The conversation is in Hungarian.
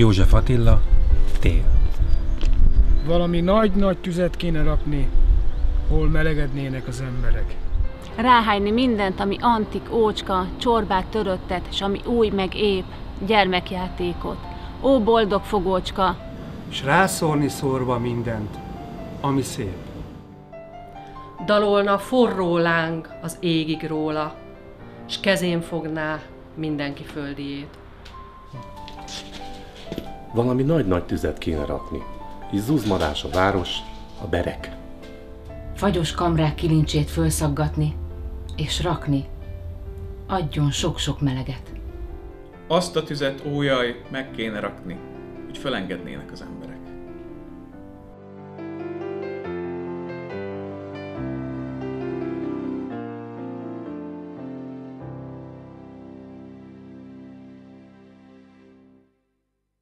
József Attila, tél. Valami nagy-nagy tüzet kéne rakni, hol melegednének az emberek. Ráhányni mindent, ami antik, ócska, csorbát töröttet, s ami új meg ép, gyermekjátékot. Ó, boldog fogócska! S rászórni szórva mindent, ami szép. Dalolna forró láng az égig róla, s kezén fogná mindenki földiét. Valami nagy-nagy tüzet kéne rakni. És zuzmarás a város, a berek. Fagyos kamrák kilincsét fölszaggatni, és rakni. Adjon sok-sok meleget. Azt a tüzet, ójaj, meg kéne rakni, hogy fölengednének az emberek.